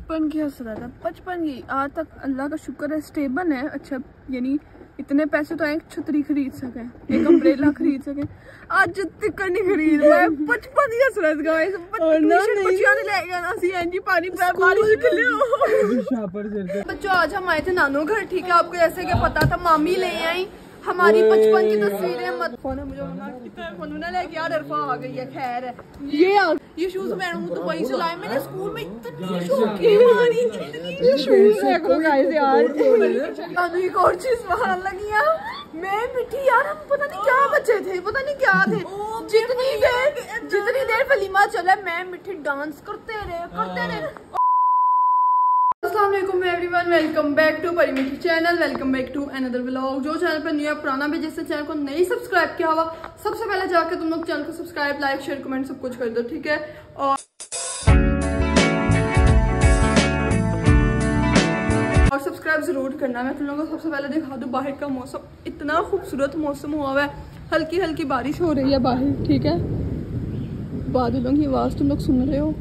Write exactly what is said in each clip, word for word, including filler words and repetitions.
बचपन की हसरत है, बचपन की। आज तक अल्लाह का शुक्र है स्टेबल है। अच्छा यानी इतने पैसे तो एक छतरी खरीद सके, एक अम्ब्रेला खरीद सके, आज तक नहीं खरीद पाए। बचपन की हसरत गाइस, बच्चियां ने ले गया ना सी एनजी पानी पे बारिश के लिए। बच्चों आज हम आए थे नानू घर, ठीक है, आपको जैसे कि पता था, मामी ले आई हमारी बचपन की तस्वीरें। मत फोन है मुझे फोन ना लेके यार, अरफा आ गई है। खैर है ये आ, ये शूज मैं हूँ तो वहीं से लाए मैंने स्कूल में। इतनी शौकीन हमारी ये शूज देखो गाइस यार। नानू एक और चीज वहां लगी है, मैं मिठी यार, हम पता नहीं क्या बच्चे थे, पता नहीं क्या थे। जितनी देर जितनी देर वलीमा चला मैं मिठी डांस करते रहे करते रहे। अस्सलाम वालेकुम एवरीवन, वेलकम बैक टू परिमिठी channel, welcome back to another vlog. जो चैनल पर न्यू है पुराना भी, जिससे चैनल को नहीं सब्सक्राइब किया हुआ, सबसे पहले जाकर तुम लोग चैनल को सब्सक्राइब, लाइक, शेयर, कमेंट सब कुछ कर दो, ठीक है। और और सब्सक्राइब जरूर करना। मैं तुम लोगों को सबसे पहले दिखा दूँ बाहर का मौसम, इतना खूबसूरत मौसम हुआ हुआ है, हल्की हल्की बारिश हो रही है बाहर, ठीक है। बादलों की आवाज़ तुम लोग सुन रहे हो,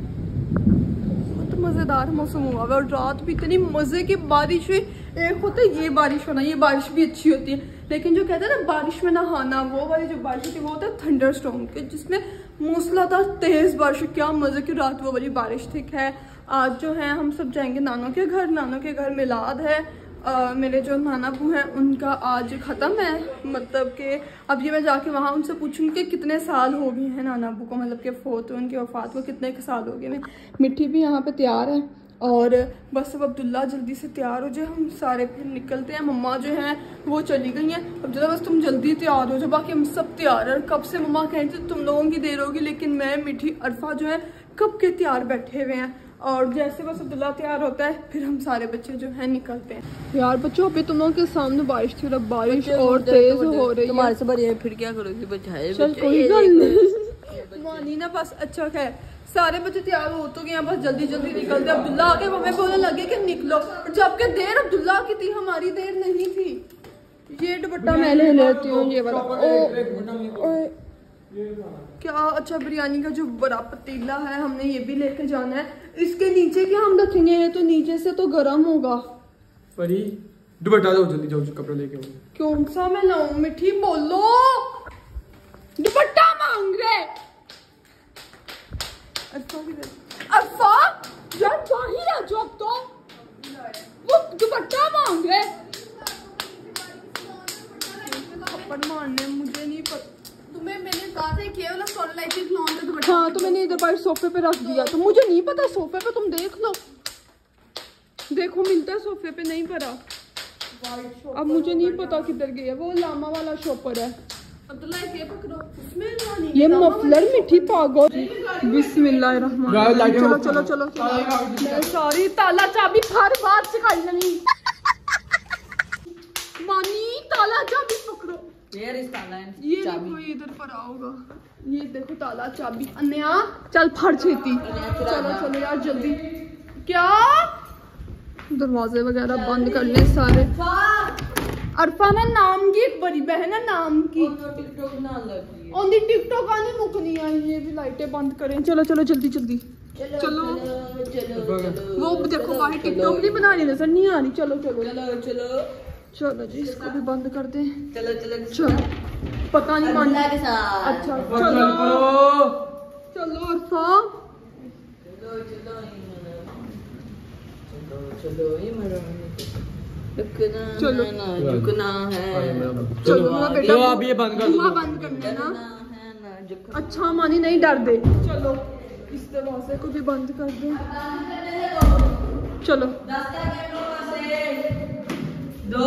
मजेदार मौसम हुआ है। और रात भी इतनी मजे की बारिश हुई। एक होता है ये बारिश होना, ये बारिश भी अच्छी होती है, लेकिन जो कहते हैं ना बारिश में नहाना, वो वाली जो बारिश होती है वो होता है थंडर स्टॉर्म के, जिसमें मूसलाधार तेज बारिश। क्या मजे की रात वो वाली बारिश थी। है आज जो है हम सब जाएंगे नानों के घर, नानों के घर मिलाद है। Uh, मेरे जो नाना बू हैं उनका आज ख़त्म है, मतलब कि अब ये मैं जाके वहाँ उनसे पूछूंगी कि कितने साल हो गए हैं नाना बू को, मतलब कि फोत उनकी वफ़ात को कितने के साल हो गए हैं। मिट्टी भी यहाँ पे तैयार है और बस अब अब्दुल्ला जल्दी से तैयार हो जाए, हम सारे फिर निकलते हैं। मम्मा जो हैं वो चली गई हैं, अब जरा बस तुम जल्दी तैयार हो जाओ, बाकी हम सब तैयार हैं। कब से मम्मा कह रही थी तुम लोगों की देर होगी, लेकिन मैं मिठी अरफा जो है कब के तैयार बैठे हुए हैं। और जैसे बस अब्दुल्ला तैयार होता है फिर हम सारे बच्चे जो है निकलते हैं। यार बच्चों अभी तुम लोगों के सामने बारिश थी, बारिश और तेज हो रही है। तुम्हारे से बढ़िया फिर क्या करोगी बच्चे? चल कोई गल नहीं मानी ना, बस अच्छा है सारे बच्चे तैयार हो तो गए, बस जल्दी जल्दी निकलते। अब्दुल्ला आके हमें बोलने लगे कि निकलो, जबकि देर अब्दुल्ला की थी, हमारी देर नहीं थी। ये दुपट्टा मैं ले लेती हूँ, ये वाला। ओ, ओ, क्या अच्छा बिरयानी का जो बड़ा पतीला है हमने ये भी लेके जाना है। इसके नीचे क्या हम रखेंगे, तो नीचे से तो गर्म होगा। परी दुपट्टा दो जल्दी, जाओ कपड़ा लेके आओ। कौन सा मैं लाऊं? मिठी बोलो, दुपट्टा मांग रहे। अरफा यार बाहर आ जाओ, अब तो वो दुपट्टा मांग रहे। थप्पड़ मारने मुझे नहीं पता, तुम्हें मैंने कहा था केवल सनलाइट की खिलौने तो दुपट्टा। हाँ तो मैंने इधर पर सोफे पे रख दिया, तो मुझे नहीं पता सोफे पे, तुम देख लो, देखो मिलता है सोफे पे, नहीं पड़ा। अब मुझे नहीं पता किधर गया, वो लामा वाला शॉपर है। अब्दुल्ला ये पकड़ो, ये मफलर मिठी पागल। बिस्मिल्लाहिर्रहमानिर्रहीम। चलो चलो चलो चलो, सॉरी ताला चाबी हर बात सिखाई नहीं। मानी ताला चाबी पकड़ो, यार इस ताला ये कोई इधर पर आओगा। ये देखो ताला चाबी, अन्या चल फड़ छेती, चलो चलो यार जल्दी। क्या दरवाजे वगैरह बंद कर ले सारे। अरफा ना नाम की एक बड़ी बहन है, नाम की टिकटॉक ना लगी ओंदी टिकटॉक आने मुकनी आई। ये भी लाइटें बंद करें, चलो चलो जल्दी जल्दी चलो चलो, चलो। वो देखो बाहर टिकटॉक नहीं बनानी नजर नहीं आ रही। चलो चलो चलो चलो चलो जी, इसको भी बंद कर दें। चलो चलो चलो, पता नहीं मान। अच्छा चलो चलो अरफा, चलो चलो चलो ये मरो रुकना चलो ना झुकना है। चलो मेरा बेटा, अब ये बंद कर दो, बंद करना है ना। अच्छा मानी नहीं डर दे, चलो इस दरवाजे को भी बंद कर दो। चलो दो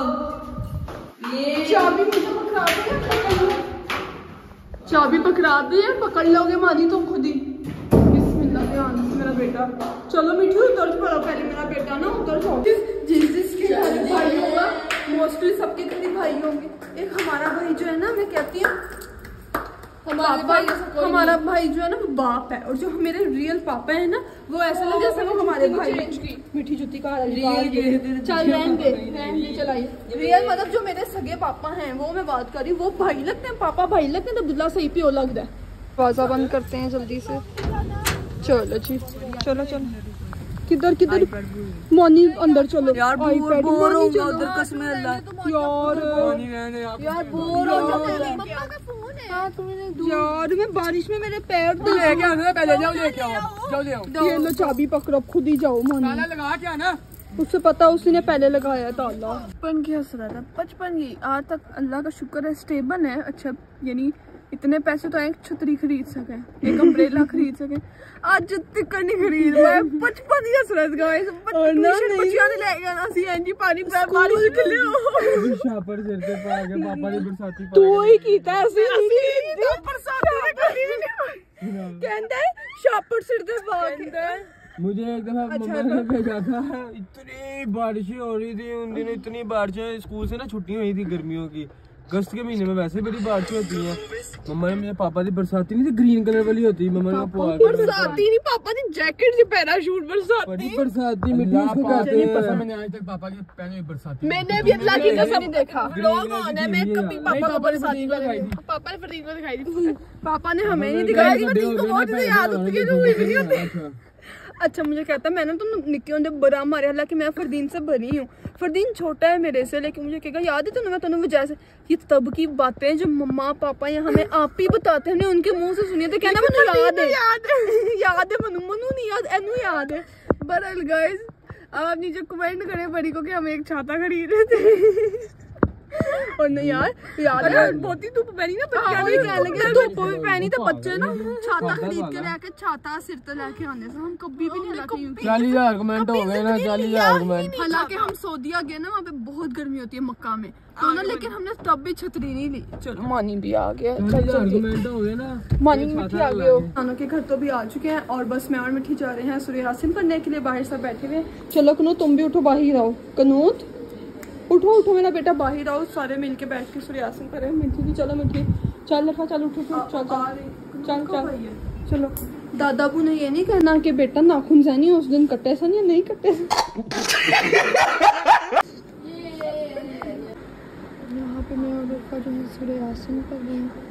ये चाबी मुझे पकड़ा दे, चाबी पकड़ा दे, पकड़ लोगे मानी तुम खुद ही। बिस्मिल्लाह, ध्यान से मेरा बेटा। चलो मिठी उतर पड़ो, पहले मेरा बेटा ना उतर जाओ। जिस जिसके घर भाई होगा, मोस्टली सबके घर भाई होंगे। एक हमारा भाई जो है ना, मैं कहती हूँ हमारे भाई, हमारा भाई जो है ना वो बाप है, और जो मेरे रियल पापा है ना वो ऐसा लगे जैसे वो हमारे भाई। मीठी जुती का रियल, चल रहने दे रहने दे, चलाइए। रियल मतलब जो मेरे सगे पापा हैं वो मैं बात कर रही हूँ, वो भाई लगते हैं, पापा भाई लगते हैं। तो अब्दुल्ला सही पे लगता है। दरवाजा बंद करते हैं जल्दी से। चलो जी चलो चलो किधर किधर मोनी अंदर चलो यार बोर बोर हो गया उधर कसम अल्लाह यार यार बोर हो गया मम्मा का फोन है। हां तुमने यार मैं बारिश में मेरे पैर तो लेके आना पहले जाओ लेके आओ जाओ ले आओ ये लो चाबी पकड़ो खुद ही जाओ मोनी ताला लगा के आना उससे पता उसने पहले लगाया ताला। बचपन की हसरत है बचपन की आज तक अल्लाह का शुक्र है स्टेबल है अच्छा यानी इतने पैसे तो एक छतरी खरीद सके एक अम्ब्रेला खरीद सके आज तक नहीं खरीद पाए बचपन की हसरत गाइस बच्चियां ने ले गया ना सी एनजी पानी पे बारिश निकले हो शापर सिर पे पा गया पापा ने बरसाती पा तू ही कीता ऐसे नहीं बरसाती ने करी नहीं कहंदा है शापर सिर पे पा के मुझे एक दफा मम्मा ने भेजा था इतनी बारिशें हो रही थी उन दिनों इतनी बारिशें स्कूल से ना छुट्टी हुई थी गर्मियों की अगस्त के महीने में वैसे बड़ी बारिशें होती हैं। मम्मा ने मेरे पापा की बरसाती नहीं थी ग्रीन कलर वाली होती है मम्मा ने बरसाती नहीं पापा ने जैकेट से पैराशूट बरसाती बड़ी बरसाती मिट्टी उसको कहते हैं। मैंने आज तक पापा के पहने हुई बरसाती मैंने भी अल्लाह की कसम नहीं देखा लोग आने में कभी पापा को बरसाती दिखाई पापा ने फरदीन को दिखाई थी पापा ने हमें नहीं दिखाई फरदीन को बहुत याद होती है जो हुई भी नहीं होती। अच्छा मुझे कहता है मैंने तुम निक्के होंगे बड़ा मारे हालांकि मैं फरदीन से बनी हूँ फरदीन छोटा है मेरे से लेकिन मुझे कहेगा याद है तुम्हें मैं तुम्हें वजह से ये तब की बातें जो मम्मा पापा या हमें आप ही बताते हैं उनके मुंह से सुनिए तो कहना मनु याद है याद है याद है मनु मनु नहीं याद एनू याद है। बहरहाल गाइस आप नीचे कमेंट करें बड़ी को कि हम एक छाता खरीद रहे थे और नहीं यार याद है बहुत ही धूप पहनी ना बच्चे धूप भी पहनी तो बच्चे ना छाता खरीद के लेके छाता सिर पे लेके आने से हम कभी भी नहीं लाते चालीस हजार कमेंट हो गए ना चालीस हजार कमेंट। हालांकि हम सऊदीया गए ना वहाँ पे बहुत गर्मी होती है मक्का में तो ना लेकिन हमने तब भी छतरी नहीं ली। चलो मानी भी आ गया कमेंट हो गए ना मानी मिठी आ गए खानों के घर तो भी आ चुके हैं और बस मैं और मिठी जा रहे हैं सूर्य यासीन पढ़ने के लिए बाहर सब बैठे हुए। चलो कनूत तुम भी उठो बाहर आओ कनूत उठो उठो मेरा बेटा बाहर आओ सारे मिलके बैठ के सूर्य यासीन करें। मिठी भी चलो मिठी चल लखा चल उठो चल चल चल चलो। दादा बू ने ये नहीं कहना कि बेटा नाखून से नहीं उस दिन कटे सन या नहीं कटे यहाँ पे मैं और का जो है सूर्य यासीन कर रही हूँ।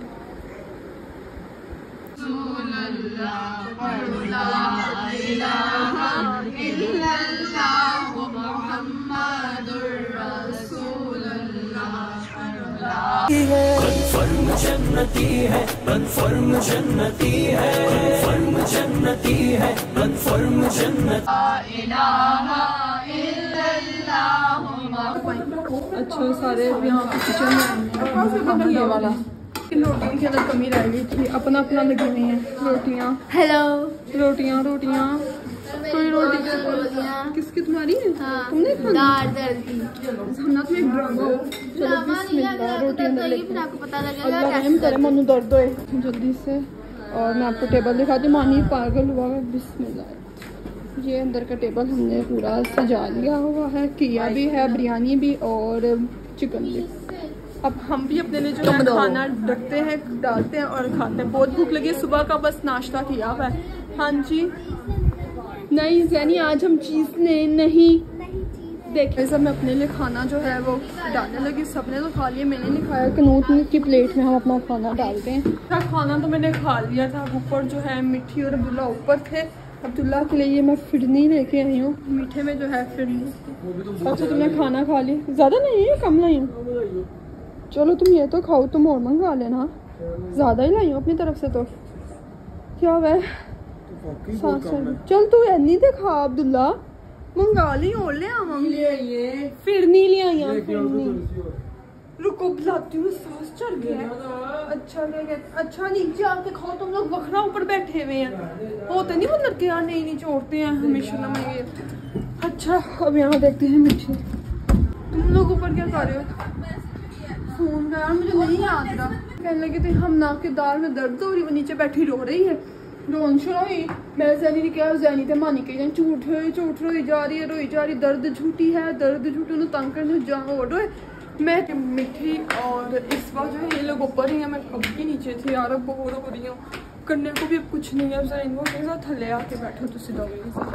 कन्फर्म जन्नती है कन्फर्म जन्नती है कन्फर्म जन्नती है कन्फर्म जन्नत। अच्छा सारे यहाँ पे किचन में वाला रोटियों की अलग कमी रह गई थी अपना अपना लगी हुई है रोटियाँ। हेलो रोटियाँ रोटियाँ कोई रोटी किसकी तुम्हारी है? हाँ, तुमने खाना हमने तो एक ड्रामा चलो बिस्मिल्लाह रोटियाँ पता लगेगा रहम करे मनु दर्द होए जल्दी से। और मैं आपको टेबल दिखाती हूँ मानी पागल हुआ है बिस्मिल्लाह। ये अंदर का टेबल हमने पूरा सजा लिया हुआ है किया भी है बिरयानी भी और चिकन भी। अब हम भी अपने लिए जो है खाना रखते हैं डालते हैं और खाते हैं। बहुत भूख लगी है सुबह का बस नाश्ता किया हुआ है। हाँ जी नहीं जैनी आज हम चीज ने नहीं देखिए सब मैं अपने लिए खाना जो है वो डालने लगी। सबने तो खा लिया मैंने नहीं खाया कनूत की प्लेट में हम अपना खाना डालते हैं। खाना तो मैंने खा लिया था ऊपर जो है मिठी और अब्दुल्ला ऊपर थे। अब्दुल्ला के लिए ये मैं फिरनी लेके आई हूँ मीठे में जो है फिरनी। अच्छा तुमने खाना खा ली ज़्यादा नहीं है कम लाई हूँ। चलो तुम ये तो खाओ तुम और मंगा लेना ज़्यादा ही लाई हूँ अपनी तरफ से तो क्या वह सात सौ चल तू नहीं देखा अब्दुल्ला मंगा ली और ले आवांगे फिर नहीं ले आई रुको बुलाती हूँ सांस चढ़ गया। अच्छा क्या कहते अच्छा नीचे आके खाओ तुम लोग वखरा ऊपर बैठे हुए हैं होते नहीं मतलब कि यार नहीं नीचे उड़ते हैं हमेशा ना मैं। अच्छा अब यहाँ देखते हैं मिठी तुम लोग ऊपर क्या कर रहे हो फोन का यार मुझे नहीं याद रहा। कहने लगे थे हम नाक के दार में दर्द हो रही वो नीचे बैठी रो रही है रोन शुरू मैं जैनी ने क्या जैनी थे मानी के झूठ झूठ रोई जा रही है रोई जा रही दर्द झूठी है दर्द झूठी उन्हें तंग करने जा हो रोए। मैं मिठी और इस बार जो है ये लोग ऊपर ही हैं मैं कब भी नीचे थी यार अब बोर हो रही हूँ करने को भी अब कुछ नहीं है जैन को कहेगा थले आके बैठो तुसी दो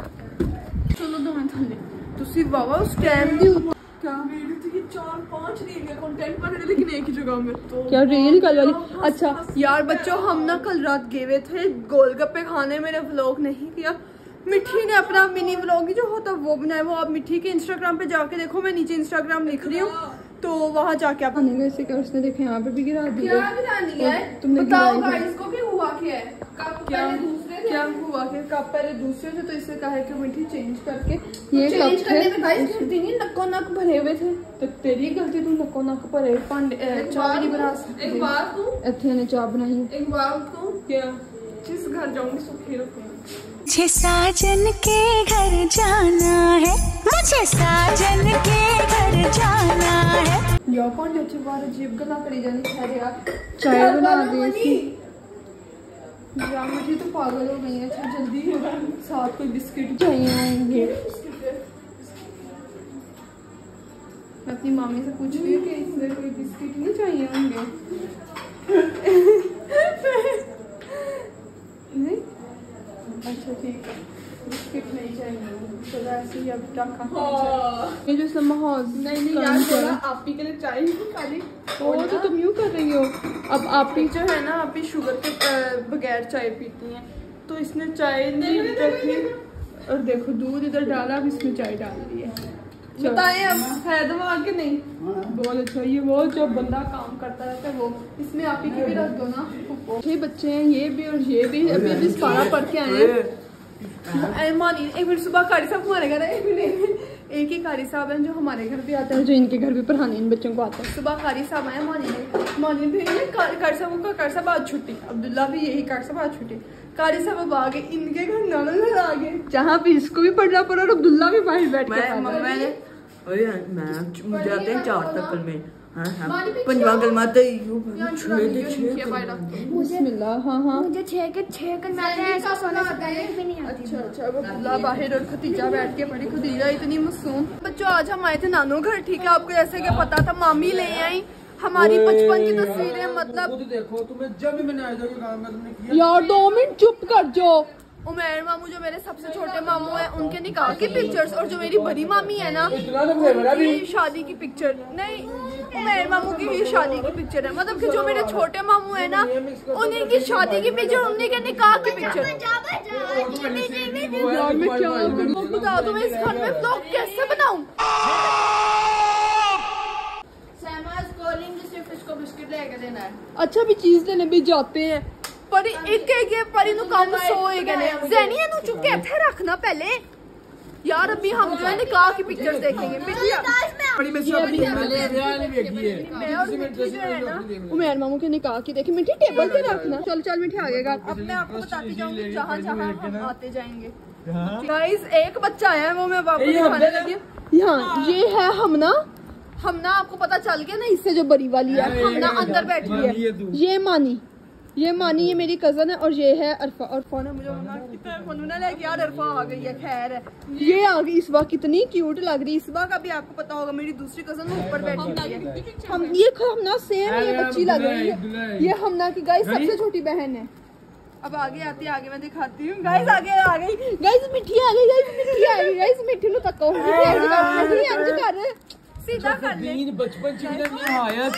चलो दो मैं थले तुसी वावा उस टाइम दी क्या चार पांच रील कंटेंट बने लेकिन एक ही जगह में तो क्या रील कल वाली। अच्छा यार बच्चों हम ना कल रात गए हुए थे गोलगप्पे खाने मैंने व्लॉग नहीं किया मिठी ने अपना मिनी व्लॉग जो होता है वो बनाया, वो आप मिठी के इंस्टाग्राम पे जाके देखो, मैं नीचे इंस्टाग्राम लिख रही हूँ, तो वहाँ जाके आप ऐसे कर उसने देखे यहाँ पे भी गिरा दिया। क्या गिरानी है तुमने बताओ गाइस को कि हुआ क्या है? कब क्या पहले दूसरे थे? क्या हुआ कि कब पहले दूसरे थे, तो इससे कहा है कि मिठी चेंज करके ये ये चेंज कब करने थे में गाइस गिरती नहीं, नक्को नक भरे हुए थे। तो तेरी गलती, तू नको नक भरे पांडे चाय नहीं बना सकती। एक बात तू इतने ने चाय बनाई। एक बात तू क्या जिस घर जाऊंगी सुखी रखूंगी। मुझे साजन के घर जाना है, मुझे साजन के घर जाना है। या पांडे अच्छी बार अजीब गला करी जानी खैर यार, चाय बना दी थी यार। मुझे तो पागल हो गई है। अच्छा जल्दी साथ कोई बिस्किट चाहिए होंगे। मैं अपनी मामी से पूछ रही हूँ कि इसमें कोई बिस्किट नहीं चाहिए होंगे। नहीं अच्छा ठीक है, बिस्किट नहीं चाहिए तो वैसे ही अब क्या खा ये जो इसने माहौल नहीं नहीं यार बोला आप ही के लिए चाय नहीं खाली। वो तो तुम यूँ कर रही हो। अब आप ही जो है ना, आप ही शुगर के अ, बगैर चाय पीती हैं, तो इसने चाय नहीं रखी और देखो दूध इधर डाला, अब इसमें चाय डाल दी है। बताएं अब है दवा के नहीं? बहुत अच्छा, ये वो जो बंदा काम करता रहता है वो। इसमें आप ही की भी रख दो ना। छह बच्चे हैं, ये भी और ये भी। अभी अभी सारा पढ़ के आए हैं। अरे मानी एक मिनट, सुबह कारी साहब हमारे घर है, एक मिनट, एक ही कारी साहब हैं जो हमारे घर भी आते हैं, जो इनके घर भी पढ़ाने इन बच्चों को आता है। सुबह कारी साहब आए, मानी ने मानी भी कारी साहब का कारी साहब आज छुट्टी, अब्दुल्ला भी यही कारी साहब आज छुट्टी, कारी साहब अब आ गए, इनके घर नाना घर आ गए, जहाँ भी इसको भी पढ़ना पड़ा और अब्दुल्ला भी बाहर बैठ मैं के मम्मा ने अरे मैं मुझे आते हैं चार तक कल में। हाँ हाँ पंजवा कलमा तो छह दे छह बिस्मिल्लाह। हाँ हाँ मुझे छह के छह कर मैं ऐसा सोना भी नहीं आती। अच्छा अच्छा वो अब्दुल्ला बाहर और खतीजा बैठ के पड़ी। खतीजा इतनी मासूम। बच्चों आज हम आए थे नानू घर, ठीक है, आपको जैसे कि पता था, मामी ले आई हमारी बचपन की तस्वीरें, मतलब खुद देखो तुम्हें जब भी मैंने आया था काम का तुमने किया यार दो मिनट चुप कर जो। उमेर मामू जो मेरे सबसे छोटे मामू हैं उनके निकाह की पिक्चर्स, और जो मेरी बड़ी मामी है ना उनकी शादी की पिक्चर, नहीं उमेर मामू की ही शादी की पिक्चर है, मतलब कि जो मेरे छोटे मामू है ना उन्हीं की शादी की पिक्चर, उन्हीं के निकाह की पिक्चर। यार मैं क्या करूं? बताओ तो मैं इस घर में व्लॉग कैसे बनाऊं? बिस्किट लेके देना है। अच्छा भी चीज लेने भी जाते हैं। परी एक एक परी नु काम सोएगा ने ज़ैनिया नु चुप के इथे रखना पहले यार। अभी हम जो है निकाह की पिक्चर्स देखेंगे। बिटिया बड़ी मिस अपनी मैंने रियल नहीं देखी है। मैं और मिठी जो है ना उमेर मामू के निकाह की देखी। मिठी टेबल पे रखना। चल चल मिठी आगेगा। अब मैं आपको बताती जाऊंगी जहाँ जहाँ हम आते जाएंगे। गाइस एक बच्चा आया है, वो मैं वापस दिखाने लगी। यहाँ ये है हमना। हमना आपको पता चल गया ना, इससे जो बड़ी वाली है हमना अंदर बैठी है। ये मानी, ये मानी, ये मेरी कजन है, और ये है अरफा। अरफा ने मुझे लेके यार अरफा आ गई है, खैर है ये आ गई। इस बार कितनी क्यूट लग रही है। इस बार का भी आपको पता होगा, मेरी दूसरी कजन ऊपर बैठी है। हम ये हमना सेम ये बच्ची लग रही है। ये हमना की गाइस सबसे छोटी बहन है। अब आगे आती आगे मैं दिखाती हूँ। गाइस आगे आ गई, गाइस मिठी आ गई, गाइस मिठी आ गई, गाइस मिठी नु तको इंज कर सीधा कर ले। बचपन की निहायत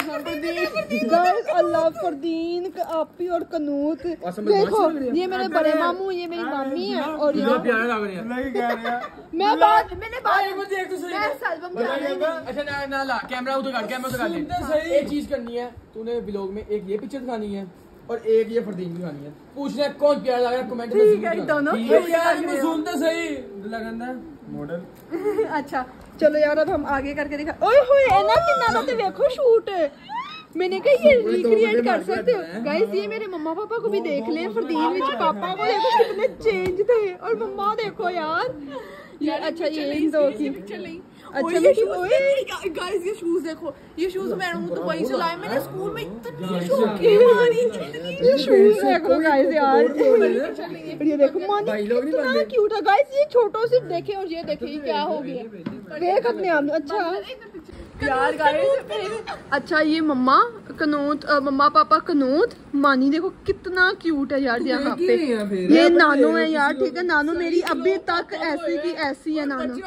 गाइस अल्लाह फरदीन आपी और कनूत देखो, ये मेरे बड़े मामू, ये मेरी मामी है, और ये प्यारा लग रहा है। मैं बात मैंने बात मुझे एक तो सही मैं सैल्बम कर अच्छा ना ना ला कैमरा उधर कर, कैमरा उधर कर ले। एक चीज करनी है तूने व्लॉग में, एक ये पिक्चर दिखानी है और एक ये फरदीन दिखानी है। पूछना है कौन प्यारा लग रहा है कमेंट में। ठीक है दोनों यार सुन तो सही लगंदा मॉडल। अच्छा चलो यार अब हम आगे करके दिखा। ओए होए ना कितना तो देखो शूट, मैंने कहा ये रिक्रिएट कर सकते हो गाइस। ये मेरे मम्मा पापा को भी देख लें। फरदीन विच पापा को देखो कितने चेंज थे, और मम्मा देखो यार ये। अच्छा ये इन दो की अच्छा ये शूज गाइस, ये शूज देखो, ये शूज मैंने तो वही चलाए मैंने स्कूल में, इतनी शौकीन मारी ये शूज देखो गाइस यार। ये देखो मानी कितना क्यूट है गाइस। ये छोटो सिर्फ देखे और ये देखे ये क्या हो गया, देख अपने आप। अच्छा यार गाइस अच्छा ये मम्मा कनूत, मम्मा पापा कनूत, मानी देखो कितना क्यूट है यार यहाँ पे। ये नानू है यार, ठीक है, नानू मेरी अभी तक ऐसी की ऐसी है नानू।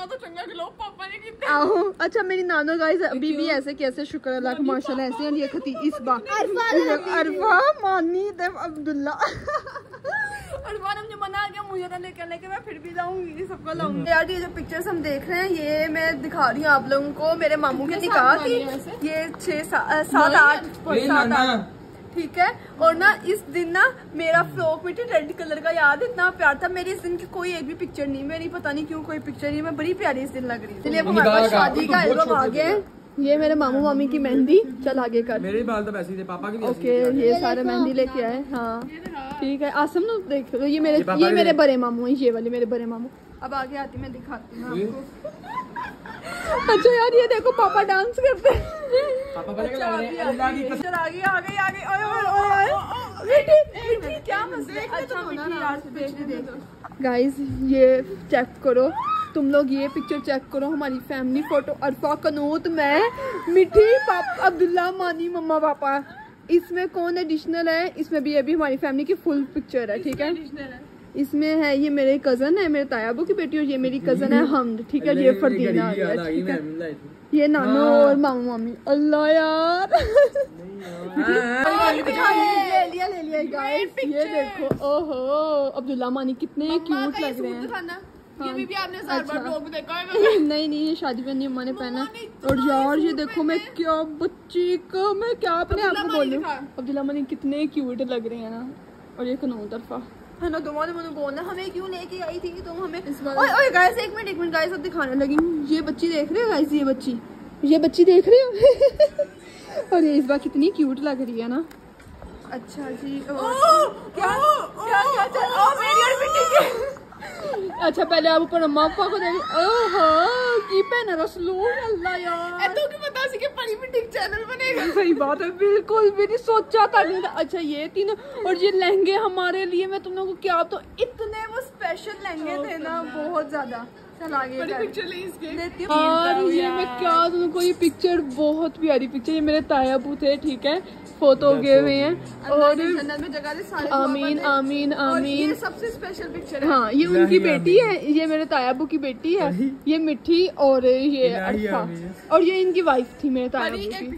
आहो अच्छा मेरी नानू गाइस अभी भी ऐसे कैसे, शुक्र अल्लाह का माशाल्लाह ऐसे। और ये खती इस बार अरफा, मानी, देव, अब्दुल्ला। अरमान ने मुझे मना किया मुझे ना लेकर लेके, मैं फिर भी लाऊंगी, सबको लाऊंगी। यार ये जो पिक्चर्स हम देख रहे हैं ये मैं दिखा रही हूँ आप लोगों को, मेरे मामू के निकाह की, ये छह सात आठ सात आठ ठीक है। और ना इस दिन ना मेरा फ्रॉक मिट्टी रेड कलर का याद इतना प्यार था। मेरी इस दिन की कोई एक भी पिक्चर नहीं, मेरी पता नहीं क्यों कोई पिक्चर नहीं, मैं बड़ी प्यारी इस दिन लग रही थी। चलिए अब हमारे पास शादी का एल्बम आ गया है। ये मेरे मामू मामी की मेहंदी, चल आगे कर। मेरे बाल तो वैसे ही थे, पापा के भी ओके ये सारे मेहंदी लेके आए। हाँ ठीक है आसम नो देख लो, ये मेरे ये मेरे बड़े मामू हैं, ये वाले मेरे बड़े मामू। अब आगे आती मैं दिखाती हूँ आपको। अच्छा यार ये देखो पापा डांस करते हैं। पापा पहले क्या लग रहे हैं? अल्लाह की कसम। आगे आगे आगे ओए ओए ओए बेटी बेटी क्या मसला है? अच्छा होना ना यार, देख देख गाइस ये चेक करो तुम लोग, ये पिक्चर चेक करो, हमारी फैमिली फोटो, अरफा कनूत, मैं मिठी, पापा अब्दुल्ला, मानी, मम्मा पापा। इसमें कौन एडिशनल है? इसमें भी ये भी हमारी फैमिली की फुल पिक्चर है ठीक है। इसमें है ये मेरे कजन है, मेरे तायाबू की बेटी, और ये मेरी कजन है हमद ठीक है। ये फरदीन आ गया ठीक है, ये नानो और मामू मामी। अल्लाह यार ले लिया ले लिया गाइस, ये देखो ओहो अब्दुल्ला मानी कितने क्यूट लग रहे हैं। ये भी, भी आपने सार बार लोग देखा है। नहीं नहीं ये शादी में नहीं अम्मा ने पहना। और यार ये देखो मैं क्या बच्ची को मैं क्या अपने आप को बोलूं, अब्दुल्ला मानी कितने क्यूट लग रहे हैं ना। और ये कनौ तरफा है ना, दोनों ने मुझे बोलना हमें क्यों लेके आई थी कि तुम हमें। ओए ओए गाइस एक मिनट एक मिनट गाइस अब दिखाने लगी। ये बच्ची देख रहे हो गाइस, ये बच्ची ये बच्ची देख रहे हो। और ये इस बार कितनी क्यूट लग रही है ना। अच्छा जी ओ, क्या क्या क्या क्या ओ मेरी और बेटी की। अच्छा पहले आप ऊपर अम्मा पापा को देख। ओहो की पहना रसलूल अल्लाह यार, ए तो की पता सी कि परी मिठी चैनल बनेगा। सही बात है बिल्कुल भी नहीं सोचा था नहीं था। अच्छा ये तीनों और ये लहंगे हमारे लिए, मैं तुम लोगों को क्या तो इतने वो स्पेशल लहंगे थे ना बहुत ज्यादा। चल आगे पिक्चर लेती हूँ। और ये मैं क्या तुमको, ये पिक्चर बहुत प्यारी पिक्चर, ये मेरे तायाबू थे ठीक है, फोटो गए हुए हैं। और जन्नत में जगह दे सारे आमीन आमीन आमीन। ये सबसे स्पेशल पिक्चर है। हाँ ये उनकी बेटी है, ये मेरे तायाबू की बेटी है, ये मिठी और ये अरफा, और ये इनकी वाइफ थी मेरे तायाबू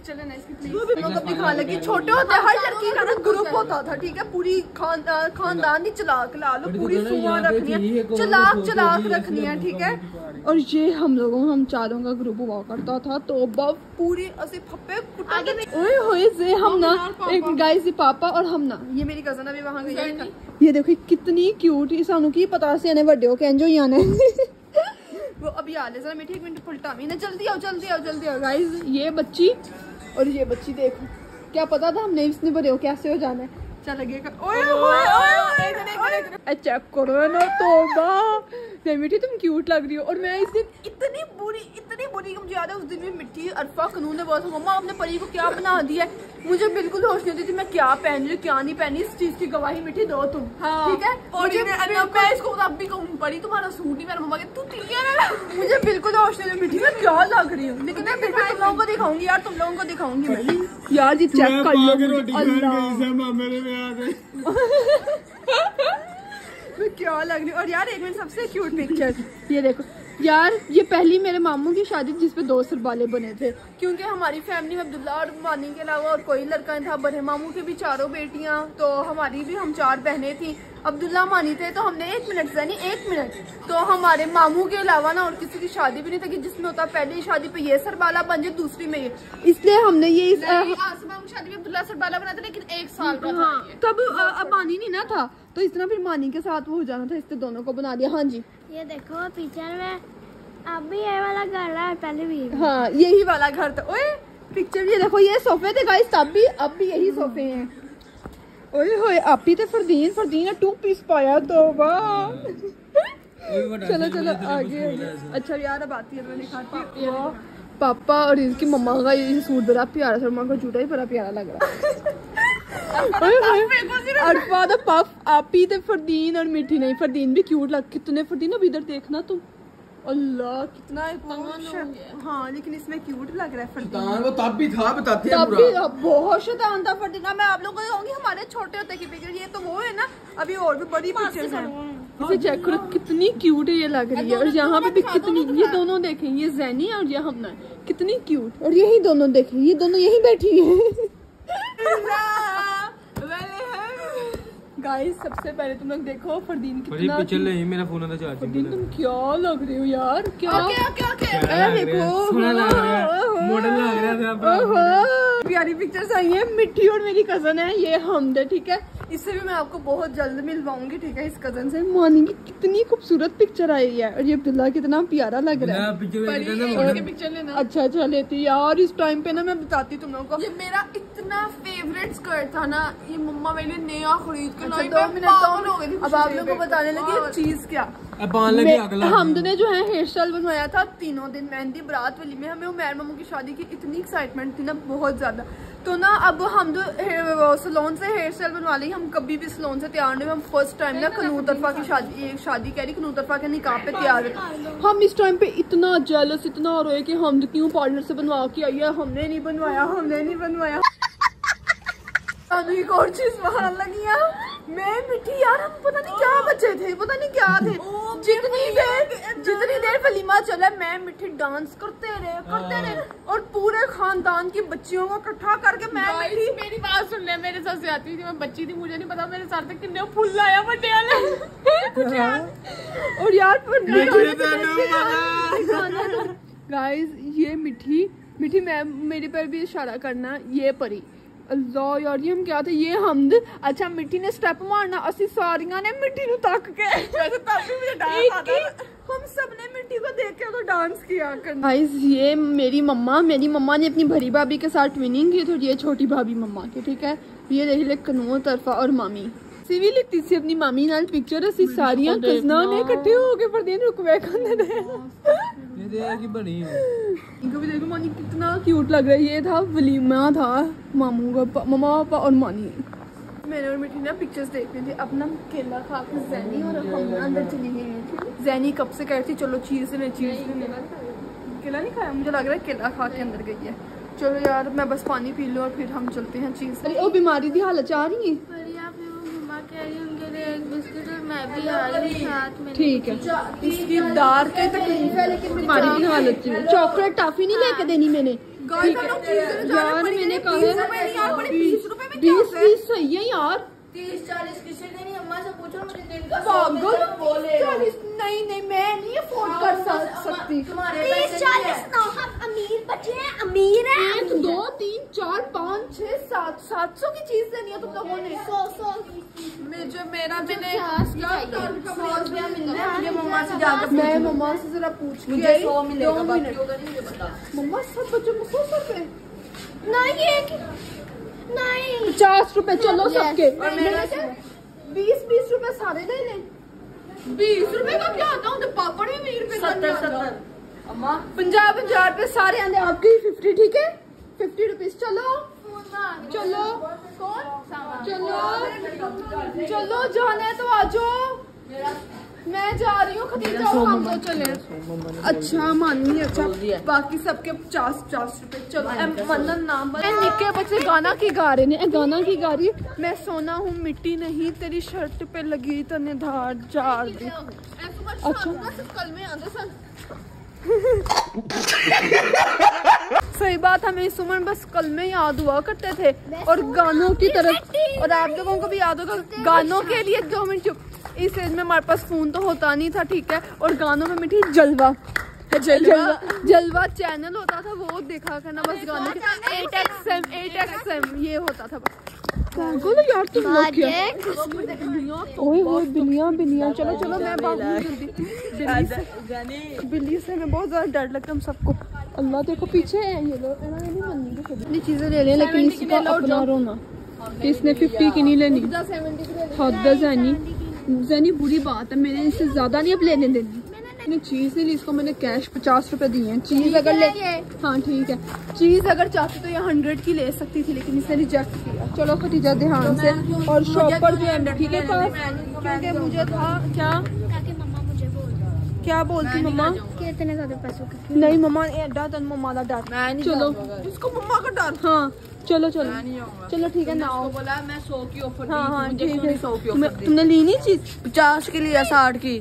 की। दिखा लगी छोटे होते हर लड़की का ना ग्रुप होता था ठीक है, पूरी खानदान ही चलाक ला लो, पूरी सुआ रखनी है, चलाक चलाक रखनी है ठीक है। और ये हम लोगों हम चारों का ग्रुप हुआ करता था, तो पूरी ऐसे फप्पे ओए होए से हम ना एक गाइस पापा और हम ना, ये मेरी कजन अभी वहाँ गई है। ये देखो कितनी क्यूट, सानू की पता से आने बड़े हो के एंजॉय आने। वो अभी आ ले जरा मिठी एक मिनट पलटा भी ना, जल्दी आओ जल्दी आओ जल्दी आओ गाइस। ये बच्ची और ये बच्ची देखो, क्या पता था हमने इसने बड़े हो कैसे हो जाना है। चल लगेगा ओए ओए ओए चेक करो ना, तौबा नहीं मिठी तुम क्यूट लग रही हो। और मैं इस दिन इतनी बुरी इतनी बुरी मुझे याद है, उस दिन भी मिठी अरफा कानून ने बोला मम्मा आपने परी को क्या बना दिया है। मुझे बिल्कुल होश नहीं होती थी मैं क्या पहन रही क्या नहीं पहनी, इस चीज की गवाही मिठी दो तुम ठीक है। और मैं इसको अब भी कहूँ परी तुम्हारा सूट ही मेरा मम्मा के तू ठीक है। मुझे बिल्कुल होश नहीं मिठी मैं क्या लग रही हूँ, लेकिन मैं फिर तुम लोगों को दिखाऊंगी यार, तुम लोगों को दिखाऊंगी मैं यार। ये चेक कर लो मैं क्या लग रही हूँ। और यार एक मिनट सबसे क्यूट पिक्चर ये देखो यार, ये पहली मेरे मामू की शादी जिसपे दो सरबाले बने थे, क्योंकि हमारी फैमिली में अब्दुल्ला और मानी के अलावा और कोई लड़का नहीं था। बड़े मामू के भी चारों बेटियां, तो हमारी भी हम चार बहनें थी। अब्दुल्ला मानी थे तो हमने एक मिनट यानी एक मिनट तो हमारे मामू के अलावा ना और किसी की शादी भी नहीं था कि जिसमें होता पहली शादी पे ये सरबाला बन जाए दूसरी में ये, इसलिए हमने ये इस आसमा की शादी में अब्दुल्ला सरबाला बना था, लेकिन एक साल का था तब अब मानी नहीं ना था, तो इस तरह फिर मानी के साथ वो हो जाना था, इससे दोनों को बना दिया। हाँ जी ये देखो पिक्चर में अब भी ये वाला घर है, पहले भी हाँ यही वाला घर था। ओए पिक्चर ये देखो ये सोफे थे गाइस, तब भी अब भी यही सोफे हैं। ओए होए आप ही थे फरदीन फरदीन ने टू पीस पाया तो वाह। चलो चलो आगे। अच्छा यार अब आती है मैं दिखाती हूँ पापा और इसकी मम्मा का ये सूट बड़ा प्यारा था, मम्मा का जूता ही बड़ा प्यारा लग रहा है। अरफा द पफ आप ही थे फरदीन और मिठी नहीं, फरदीन भी क्यूट लग, कितने फरदीन अब इधर देखना तुम, अल्लाह कितना एक हाँ लेकिन इसमें क्यूट लग रहा है फरदीन। वो तब भी था बताते हैं तब भी बहुत शैतान था फरदीन। मैं आप लोगों को कहूंगी हमारे छोटे होते की पिक्चर, ये तो वो है ना अभी और भी बड़ी पिक्चर्स हैं। इसे चेक करो कितनी क्यूट है ये लग रही है। और यहाँ पे भी कितनी, ये दोनों देखें ये जैनी और ये हमना कितनी क्यूट, और यही दोनों देखें ये दोनों यही बैठी है। गाइस सबसे पहले तुम लोग देखो फरदीन कितना पिक्चर ले मेरा फोन आता चार्जिंग फरदीन तुम क्या लग रहे हो यार क्या क्या क्या क्या देखो सोना लग रहा है मॉडल लग रहा था ओहो प्यारी पिक्चर्स आई है। मिट्टी और मेरी कजन है ये हमद है ठीक है। इससे भी मैं आपको बहुत जल्द मिलवाऊंगी ठीक है इस कजन से। मानी की कितनी खूबसूरत पिक्चर आई है और ये अब्दुल्ला कितना प्यारा लग रहा है। पिक्चर लेना अच्छा अच्छा लेती यार इस टाइम पे ना मैं बताती तुम लोगों को ये मेरा इतना फेवरेट स्कर्ट था ना ये मम्मा मेरे लिए नया खरीद के लाई। दो मिनट हो गई अब आप लोगों को बताने लगी चीज क्या। हमद ने जो है हेयर स्टाइल बनवाया था तीनों दिन मेहंदी बारात वाली में हमें उमैर मामू की शादी की इतनी एक्साइटमेंट थी ना बहुत ज्यादा। तो ना अब हम जो सलोन से हेयर स्टाइल बनवा ली हम कभी भी सलोन से तैयार नहीं। हम फर्स्ट टाइम ना कनूर तरफा की शादी एक शादी कह रही कनूर तरफा के निकाह पे तैयार है। हम इस टाइम पे इतना जेलस इतना रोए कि हम क्यों पार्लर से बनवा के आई है हमने नहीं बनवाया हमने नहीं बनवाया। एक और चीज वहां लगी मैं मिठी यार हम पता नहीं क्या बच्चे थे पता नहीं क्या थे। जितनी देर जितनी देर वलीमा चला मैं मिठी डांस करते रहे करते रहे और पूरे खानदान की बच्चियों को इकट्ठा करके मैं मिठी मेरी बात सुन ले मेरे साथ से आती थी मैं बच्ची थी मुझे नहीं पता मेरे साथ तक कितने फूल आया बर्थडे वाले और यार गाइस ये मिठी मिठी मैं मेरे पर भी इशारा करना ये परी अल्लाह यार ये हम क्या थे ये हमद। अच्छा मिट्टी ने स्टेप मारना असि सारियां ने मिट्टी नु तक के हम सब ने मिट्टी को देख के तो डांस किया करना। गाइस ये मेरी मम्मा मेरी मम्मा ने अपनी भरी भाभी के साथ ट्विनिंग की तो ये छोटी भाभी मम्मा की ठीक है। ये देख ले कनूर तरफा और मामी सिवी लिखती सी अपनी मामी नाल पिक्चर असी सारियां कजना ने इकट्ठे हो के पर दिन रुकवे करने दे ये देख की बड़ी है इनको भी देखो मानी कितना क्यूट लग रहा है। ये था वलीमा था मामू का मम्मा पापा और मानी। मैंने और मिठी ना पिक्चर्स देख रही थी अपना केला खा के जैनी और हम अंदर चली गई। जैनी कब से कहती चलो चीज ने चीज केला नहीं खाया मुझे लग रहा है केला खा के अंदर गई है। चलो यार मैं बस पानी पी लूं और फिर हम चलते हैं चीज। अरे वो बीमारी की हालत आ रही है ठीक है इसकी दार के तकलीफ है लेकिन बीमारी की हालत में चॉकलेट टॉफी नहीं लेके देनी मैंने यार मैंने कहा बीस बीस सही है यार तीस चालीस किसी ने नहीं अम्मा से पूछो मुझे दिन का पागल चालीस नहीं नहीं मैं नहीं अफोर्ड कर सकती। तीस चालीस नौ हम अमीर बच्चे हैं अमीर हैं। एक दो तीन चार पाँच छह सात सात सौ की चीज देनी है तुम लोगों ने। सौ सौ मुझे मेरा मैंने मम्मा से जाकर मैं मम्मा से जरा पूछ मुझे सौ मिलेगा बाकी होगा नहीं मुझे बता। मम्मा सब बच्चों को सौ सौ रुपए नहीं एक नहीं पचास रुपए चलो सबके और मेरा बीस बीस रुपए सारे ले लें। बीस रुपए का क्या आता हूँ पापड़ भी बीस रुपए सत्तर सत्तर अम्मा पंजाब पंजाब रुपए सारे आंदे आपके फिफ्टी ठीक है फिफ्टी रुपीज चलो चलो चलो चलो जाना है तो आ जाओ मैं जा रही हूँ खदीजा हम तो चले। अच्छा मानी अच्छा बाकी सबके पचास पचास रुपए चलो वंदन नाम निके बच्चे गाना की गा रहे ने गाना की गा रही मैं सोना हूँ मिट्टी नहीं तेरी शर्ट पे लगी तने धार जार दी। अच्छा कल में आते सन सही बात हमें इस उम्र बस कल में याद हुआ करते थे और गानों की तरफ और आप लोगों को भी याद होगा गानों के लिए दो मिनट चुप इस एज में हमारे पास फोन तो होता नहीं था ठीक है और गानों में मिठी जलवा जलवा जलवा चैनल होता था वो देखा करना बस गाने के eight X M eight X M ये होता था पागल यार तुम लोग क्या ओए ओए बिल्लियां बिल्लियां चलो चलो मैं भागूं जल्दी बिल्ली से हमें बहुत ज्यादा डर लगता है हम सबको। अल्लाह देखो पीछे है ये लोग नहीं मानेंगे कितनी चीजें ले लें लेकिन इसका अपना रोना इसने फिफ्टी की नहीं लेनी हद जैनी जैनी बुरी बात है मैंने इससे ज्यादा नहीं अब लेने देनी। मैंने चीज नहीं ली इसको मैंने कैश पचास रुपए दिए हैं। चीज अगर ले हाँ ठीक है चीज अगर चाहती तो ये हंड्रेड की ले सकती थी लेकिन इसने रिजेक्ट किया। चलो खदीजा ध्यान से और शॉपर जो है ठीक है पास क्योंकि मुझे था क्या मम्मा मुझे बोल क्या बोलती मम्मा कितने ज्यादा पैसों के नहीं मम्मा एडा तन मम्मा का डर चलो इसको मम्मा का डर हाँ चलो चलो चलो ठीक है ना बोला मैं सौ की ऑफर हाँ हाँ ठीक है सौ की ऑफर तुमने ली नहीं चीज पचास की लिया साठ की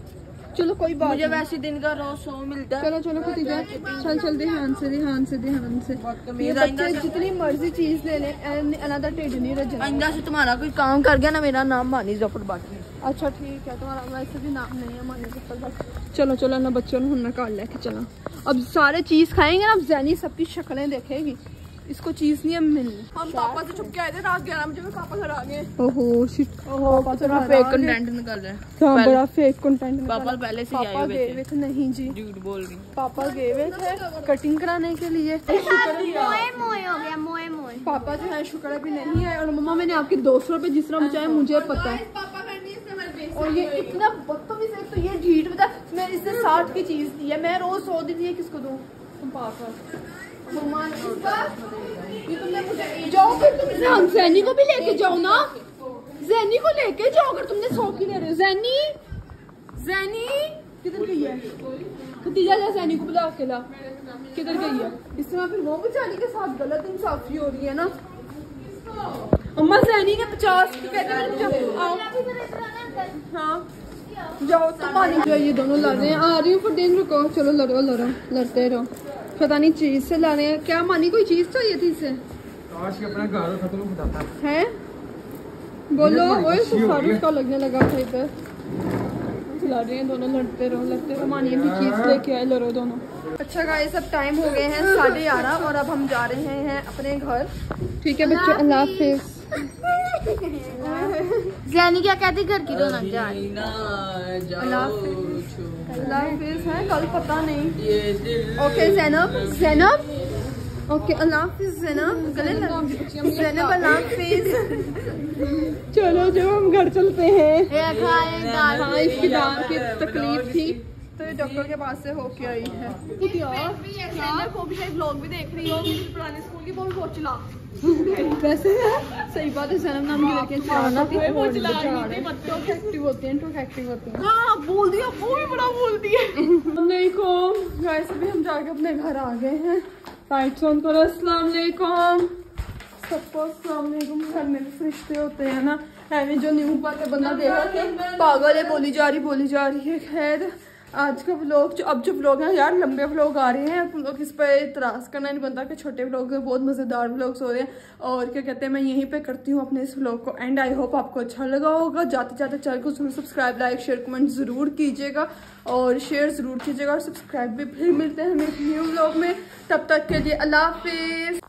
चलो कोई बात मुझे नहीं। वैसे दिन का रोज सौ मिलता है। चलो चलो खतीजा, चल चल ध्यान से ध्यान से ध्यान से। ये बच्चे जितनी मर्जी चीज ले लें, अनदर टेढ़ नहीं रह जाए। आइंदा से तुम्हारा कोई काम कर गया ना, मेरा नाम मानी जफर बाकी। अच्छा ठीक है, तुम्हारा वैसे भी नाम नहीं है मानी जफर बाकी। चलो चलो ना बच्चों ने हुन निकाल लेके चलो। अब सारे चीज खाएंगे ना, अब जैनी सबकी शक्लें देखेगी, इसको चीज नहीं अब मिलनी। हम पापा से छुप के आए थे रात ग्यारह बजे में, पापा घर आ गए। ओहो शिट, पापा तो फेक कंटेंट निकाल रहे हैं। हाँ बड़ा फेक कंटेंट। पापा पहले से ही आए पापा हुए गए थे। हुए थे। नहीं जी, झूठ बोल रही। पापा गए हुए थे कटिंग कराने के लिए। मोए मोए हो गया, मोए मोए। पापा जो है शुक्र अभी नहीं है। और मम्मा मैंने आपके दो सौ रुपए जिस तरह बचाए मुझे पता है। और ये इतना बदतमीज है, तो ये ढीठ बता, मैं इससे साठ की चीज दी है, मैं रोज सौ दी है, किसको दूं? तुम पापा मम्मा ये तुमने मुझे जाओ फिर तुम हम जैनी को भी लेके जाओ ना, जैनी को लेके जाओ अगर तुमने सौ की ले रहे हो। जैनी जैनी किधर गई है? खतीजा जा जैनी को बुला के ला, किधर गई है? इस तरह फिर वो बेचारी के साथ गलत इंसाफी हो रही है ना। अम्मा जैनी ने पचास कहते हैं आओ। हाँ जाओ तुम पानी जो ये दोनों लड़ रहे हैं। आ रही हूँ फिर दिन रुको, चलो लड़ो लड़ो लड़ते रहो। पता नहीं चीज से लड़ रहे हैं क्या। मानी कोई चीज चाहिए थी इसे? आज के अपना घर खत्म बताता है बोलो। ओए सुसारू का लगने लगा था इधर। लड़ रहे हैं दोनों, लड़ते रहो लड़ते रहो। मानी भी चीज लेके आए, लड़ो दोनों। अच्छा गाइस अब टाइम हो गए हैं साढ़े ग्यारह और अब हम जा रहे हैं अपने घर। ठीक है बच्चों, अल्लाह हाफिज। जैनी क्या कहती घर की रौनक जा रही। अल्लाह हाफिज है, कल पता नहीं। ओके जैनब जैनब ओके अल्लाह हाफिज जैनब, गले लग जैनब अल्लाह हाफिज। चलो जो हम घर चलते हैं। हाँ इसकी दांत की तकलीफ थी तो ये डॉक्टर के पास से होके आई है। यार को भी शायद ब्लॉग भी देख रही हो, पुराने स्कूल की बहुत बहुत चला। वैसे सही बात है, जन्म नाम की लड़कियां चलाना भी बहुत एक्टिव होती हैं, टोक एक्टिव होती हैं। हाँ बोल दिया, वो भी बड़ा बोल दिया। वालेकुम गाइस, अभी हम जाके अपने घर आ गए हैं। लाइट्स ऑन करो। अस्सलाम वालेकुम सबको। अस्सलाम वालेकुम। घर में भी फरिश्ते होते हैं ना, ऐਵੇਂ जो न्यू पाते बंदा देखा कि पागल है, बोली जा रही बोली जा रही है। खैर आज का व्लॉग जो अब जो व्लॉग है यार लंबे व्लॉग आ रहे हैं, लोग इस पर इतराज़ करना नहीं बनता कि छोटे व्लॉग बहुत मज़ेदार व्लॉग्स हो रहे हैं। और क्या कहते हैं, मैं यहीं पे करती हूँ अपने इस व्लॉग को एंड। आई होप आपको अच्छा लगा होगा। जाते जाते चैनल को जरूर सब्सक्राइब लाइक शेयर कमेंट ज़रूर कीजिएगा और शेयर ज़रूर कीजिएगा और सब्सक्राइब भी। फिर मिलते हैं हमें एक न्यू व्लॉग में, तब तक के लिए अल्लाह हाफिज़।